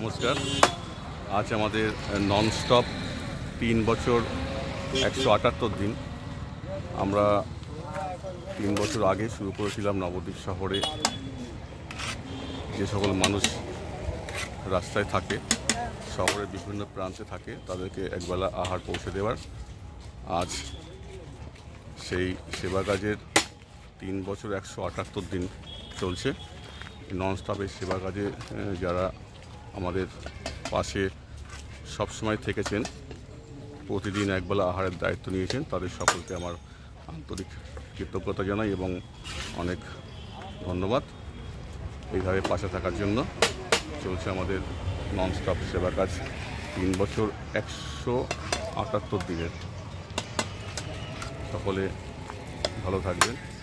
নমস্কার। আজ আমাদের ননস্টপ 3 বছর 178 দিন। আমরা 3 বছর আগে শুরু করেছিলাম নবদ্বীপ শহরে যে সকল মানুষ রাস্তায় থাকে, শহরের বিভিন্ন প্রান্তে থাকে, তাদেরকে একবেলা আহার পৌঁছে দেওয়ার। আজ সেই সেবা কাজের 3 বছর 178 দিন চলছে। ননস্টপের সেবা কাজে যারা আমাদের পাশে সবসময় থেকেছেন, প্রতিদিন একবেলা আহারের দায়িত্ব নিয়েছেন, তাদের সকলকে আমার আন্তরিক কৃতজ্ঞতা জানাই এবং অনেক ধন্যবাদ। এইভাবে পাশে থাকার জন্য চলছে আমাদের ননস্টপ সেবা কাজ 3 বছর 178 দিনের। সকলে ভালো থাকবেন।